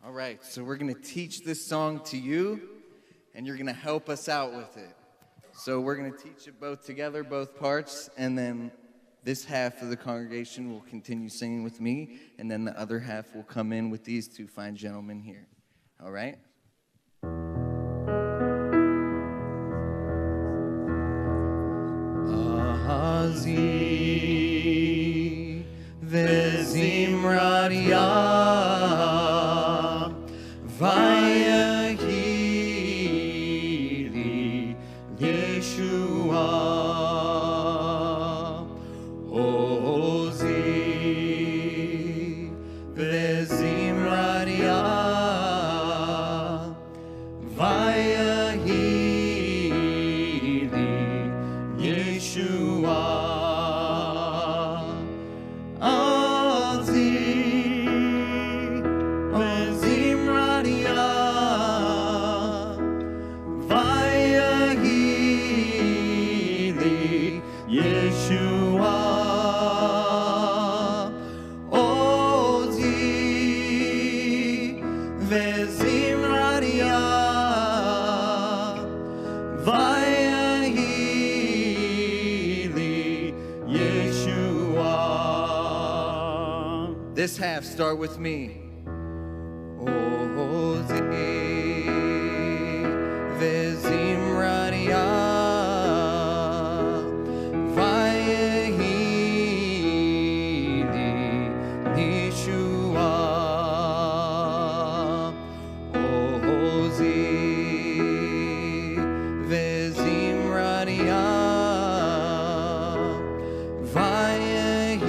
All right, so we're going to teach this song to you, and you're going to help us out with it. So we're going to teach it both together, both parts, and then this half of the congregation will continue singing with me, and then the other half will come in with these two fine gentlemen here. All right? Ahazi vezimradia vaya hili Yeshua Ozi vezimradia vaya hili Yeshua This half, start with me. Ozi vezimradia vaya hili Yeshua Ozi vezimradia vaya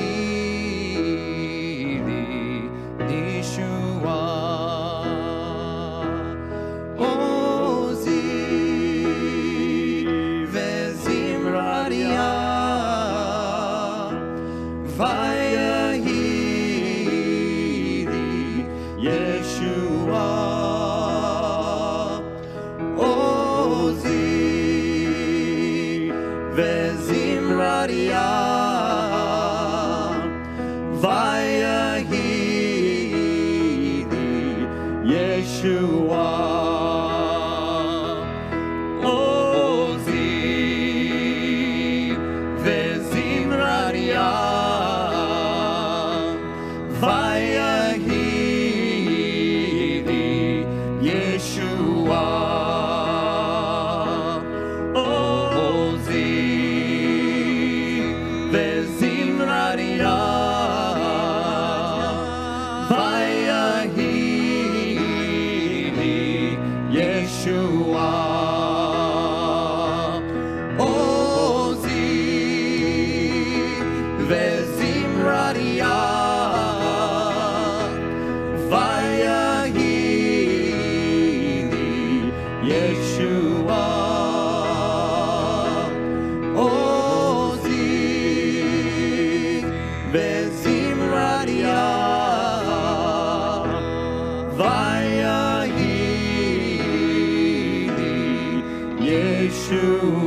vaya hili Yeshua Ozi vezimradia vaya hili Yeshua Ozi vezimradia Yeshua Ozi vezimradia vaya hili Yeshua Ozi vezimradia vaya Yeshua